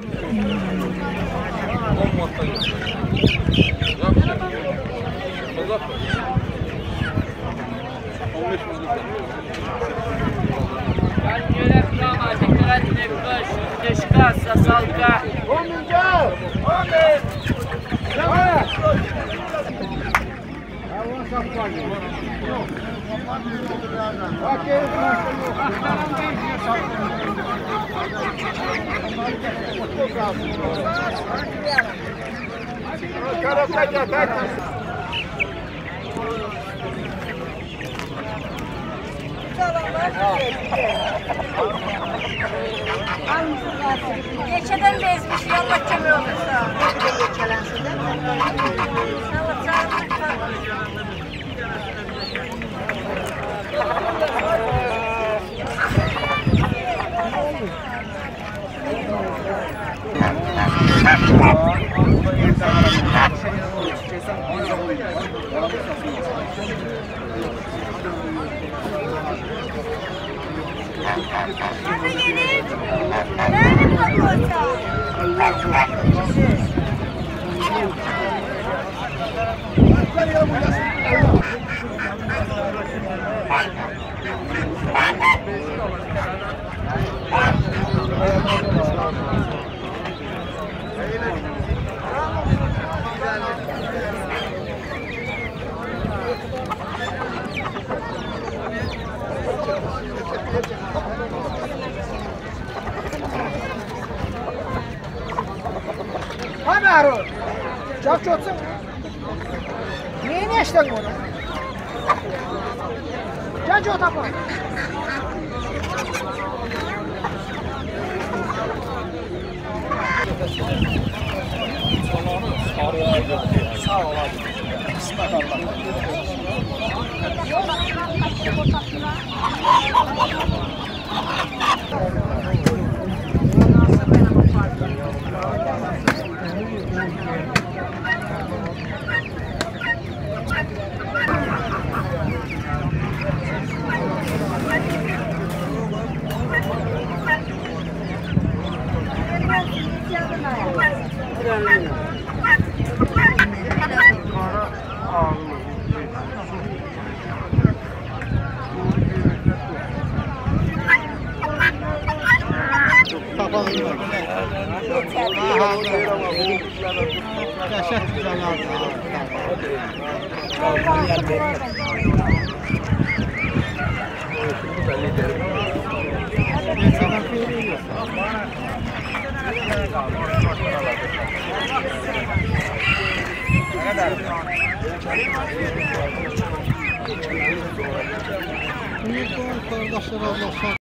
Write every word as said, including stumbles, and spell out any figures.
on manatdan on beş manatdan. Ben göre kama, tekrar dinlemiş, teşka, sasalka. on minca. on bin. Tamam. Hava saplanıyor. Yok. Bak geri bıraktım. Aktarım değişiyor saplanıyor. Karata gel. Geçeden bezmiş, yallah kemi olursa. Geçelense de. Sağlık, sağlık. Hadi Arun. Çok çoksun. Niye ne işten bunu? Gel çok tapma. Sağ ol abi. Ne kadar?